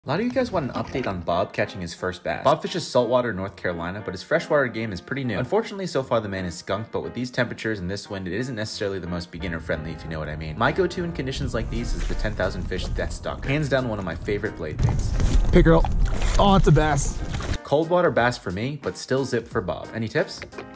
A lot of you guys want an update on Bob catching his first bass. Bob fishes saltwater North Carolina, but his freshwater game is pretty new. Unfortunately, so far the man is skunked, but with these temperatures and this wind, it isn't necessarily the most beginner friendly, if you know what I mean. My go-to in conditions like these is the 10,000 fish Death Stalker. Hands down one of my favorite blade baits. Hey girl. Oh, it's a bass. Cold water bass for me, but still zip for Bob. Any tips?